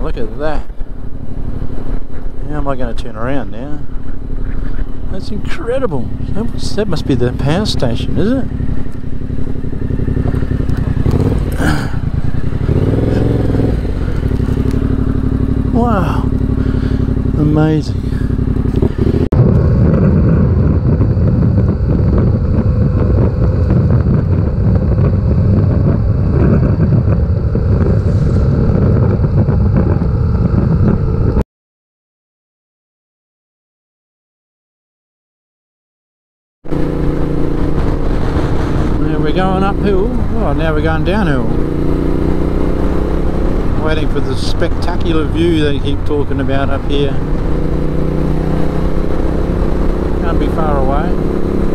look at that. How am I going to turn around now? That's incredible. That must be the power station, is it? Wow. Amazing. We're going uphill. Oh, now we're going downhill. Waiting for the spectacular view they keep talking about up here. Can't be far away.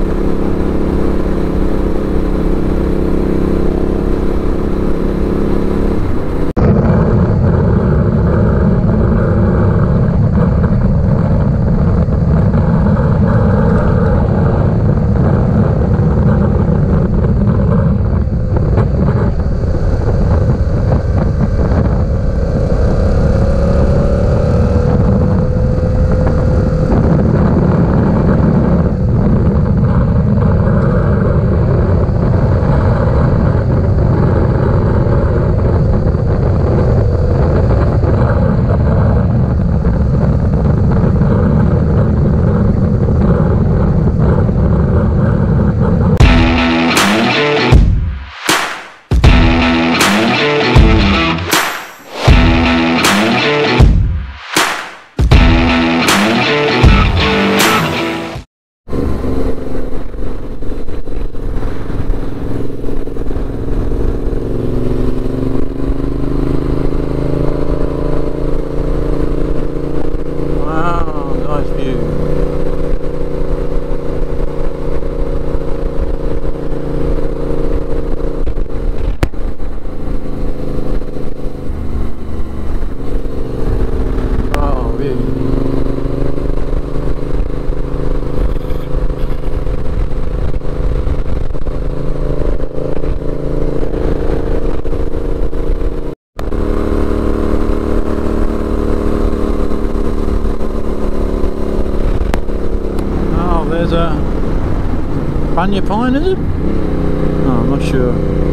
There's a Bunya pine, is it? Oh, I'm not sure.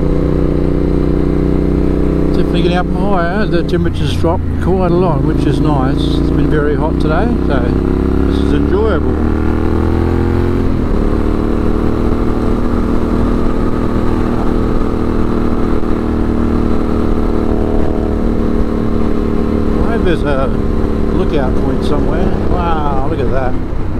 Definitely getting up higher. The temperature's dropped quite a lot, which is nice. It's been very hot today, so this is enjoyable. I hope there's a lookout point somewhere. Wow, look at that.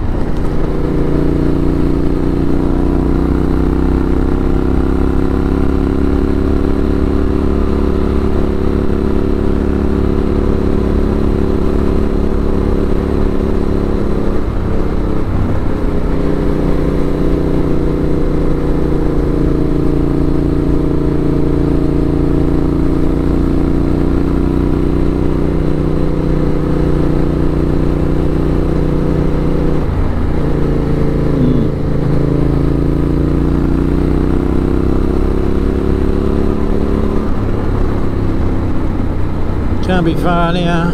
Can't be far now.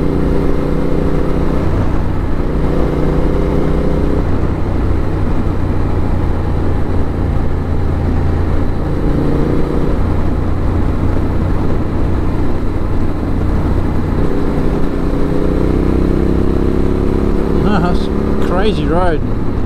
Ah, it's a crazy road.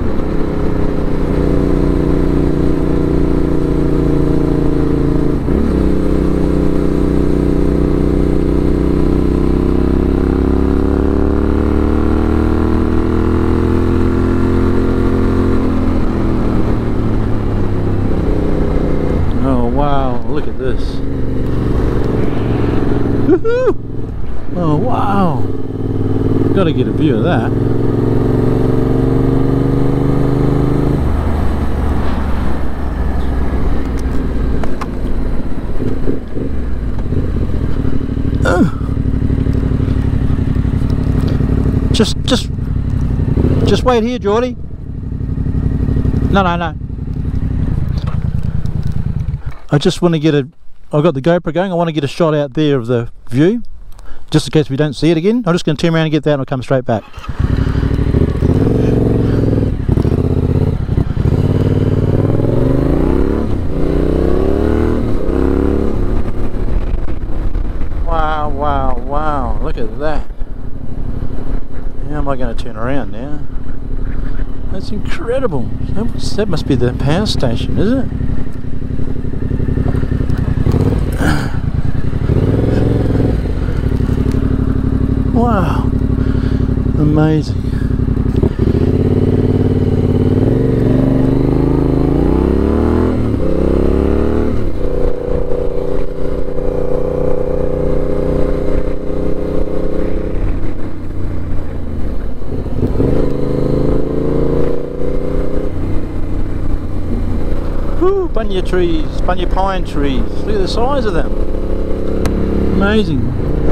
Look at this. Woohoo! Oh wow! Got to get a view of that. Just wait here, Geordie. No. I just want to get I've got the GoPro going, I want to get a shot out there of the view. just in case we don't see it again. I'm just going to turn around and get that and I'll come straight back. Wow, wow, wow, look at that. How am I going to turn around now? That's incredible. That must be the power station, is it? Wow, amazing. Woo, bunya trees, bunya pine trees. Look at the size of them. Amazing.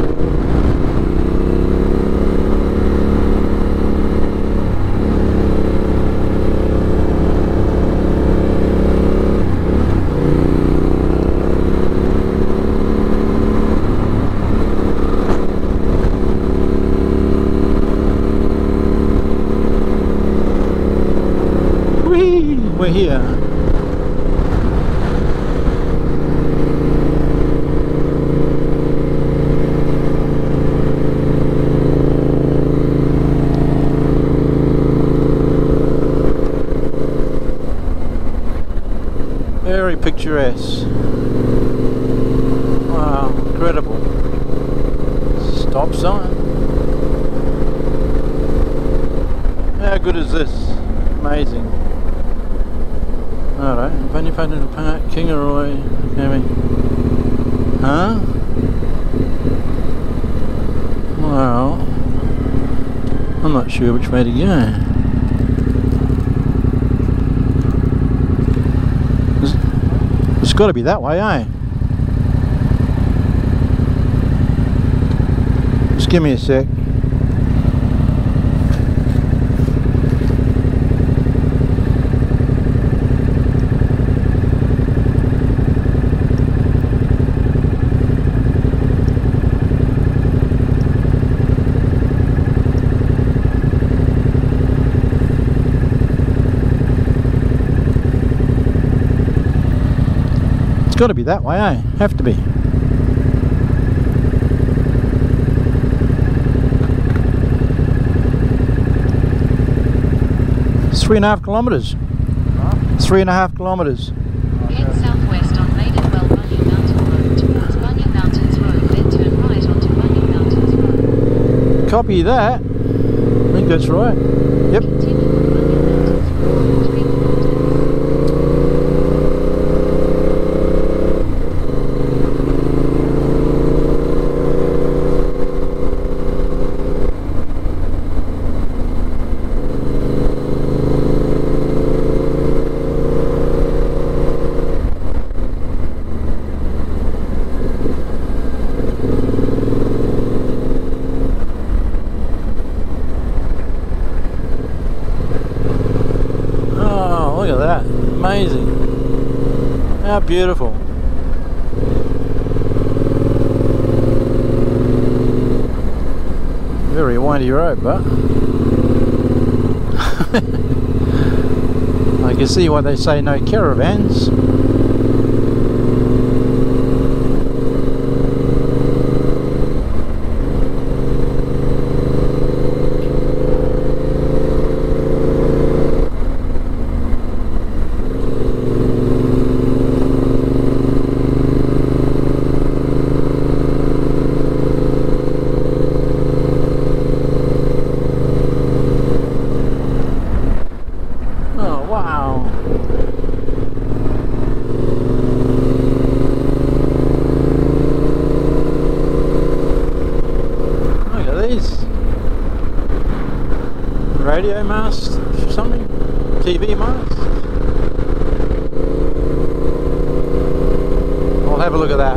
Whee! We're here. Very picturesque. Wow, incredible. Stop sign. How good is this? Amazing. Alright, Bunya Mountains Park, Kingaroy, Camping. Huh? Well, I'm not sure which way to go. It's got to be that way, eh? Just give me a sec. It's got to be that way, eh? Have to be. It's 3.5 kilometres. Huh? 3.5 kilometres. Head southwest on Maidenwell Bunya Mountain Road towards Bunya Mountains Road, then turn right onto Bunya Mountains Road. Copy that. I think that's right. Yep. Continue on Bunya Mountains Road 3 kilometres. Look at that, amazing. How beautiful. Very windy road, but I can see why they say no caravans. Wow. Look at these. Radio mast or something? TV mast? I'll have a look at that.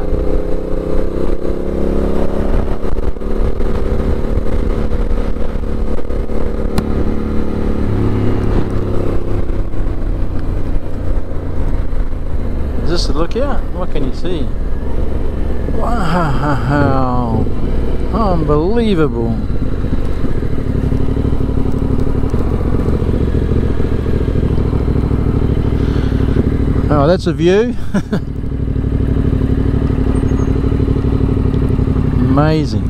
Is this the lookout? What can you see? Wow! Unbelievable. Oh, that's a view. Amazing.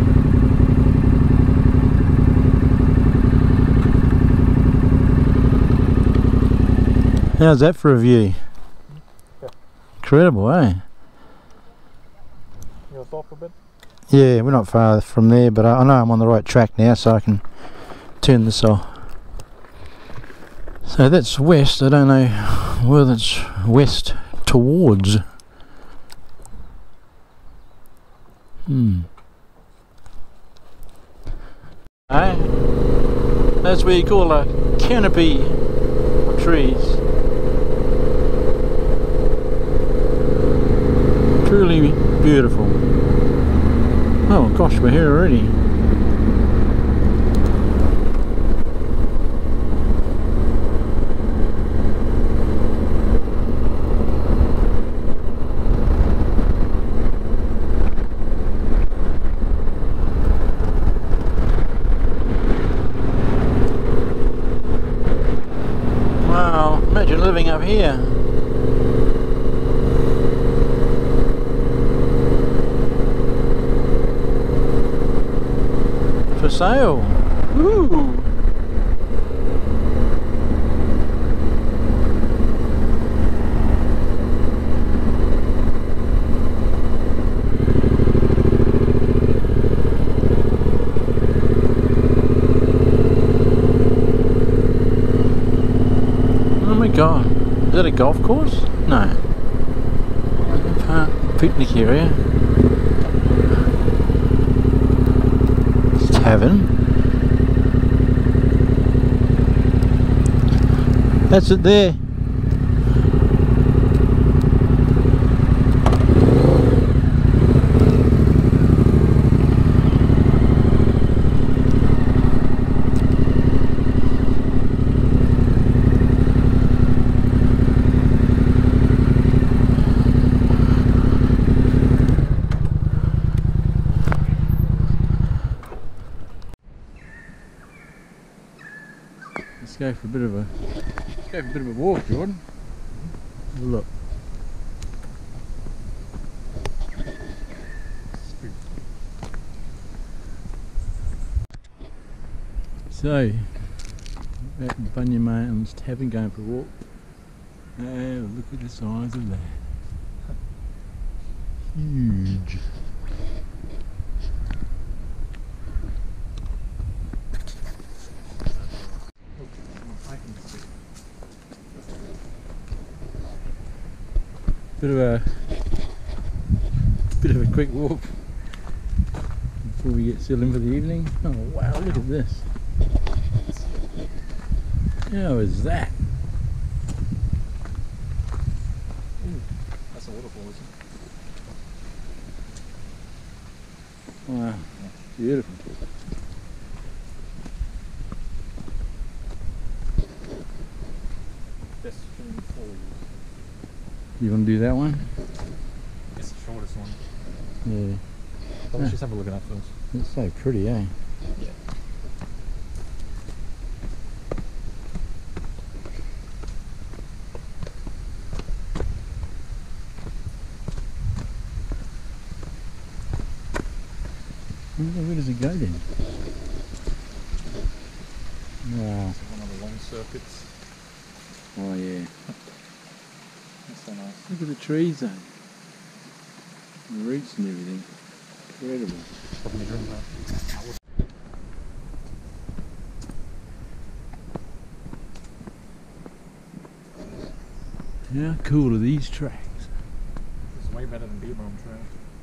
How's that for a view? Yeah. Incredible, eh? You want to stop for a bit? Yeah, we're not far from there, but I know I'm on the right track now, so I can turn this off. So that's west. I don't know whether it's west towards. That's what you call a canopy of trees. Truly beautiful. Oh gosh, we're here already. Wow, imagine living up here. For sale. Woo! Oh my god. Is that a golf course? No. Picnic area. Tavern. That's it there. Let's go for a bit of a walk, Jordan. Have a look. So, at Bunya Mountains Tavern, going for a walk. Oh, look at the size of that. Huge. Bit of a quick walk before we get settled in for the evening. Oh wow, look at this. How is that? Ooh, that's a waterfall, isn't it? Wow, beautiful. Best swimming for you. You want to do that one? It's the shortest one. Yeah. But let's just have a look at that first. It's so pretty, eh? Yeah. Where does it go then? Wow. It's one of the long circuits. Oh yeah. That's so nice. Look at the trees though. The roots and everything. Incredible. Probably drink that. How cool are these tracks? This is way better than Beer Bomb Trail.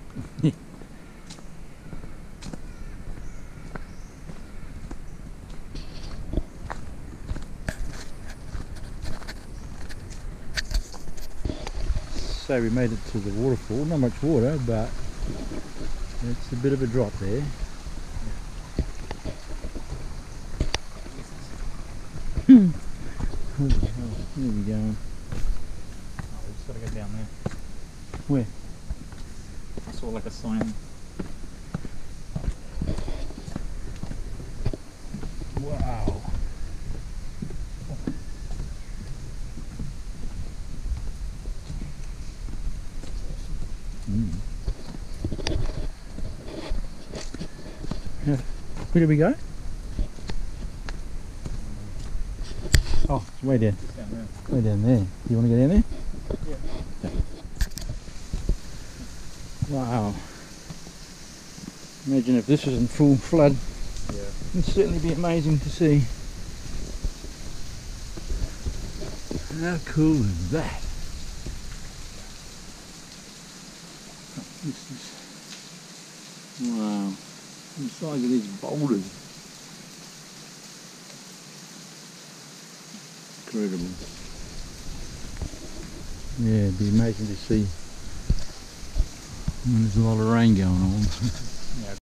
So we made it to the waterfall, not much water, but it's a bit of a drop there. Where are we going? Oh, we just gotta go down there. Where? I saw like a sign. Where did we go? Oh, it's way down. It's down there. Way down there. You want to go down there? Yeah. Wow. Imagine if this was in full flood. Yeah. It'd certainly be amazing to see. How cool is that? This is... Wow. The size of these boulders. Incredible. Yeah, it'd be amazing to see. There's a lot of rain going on.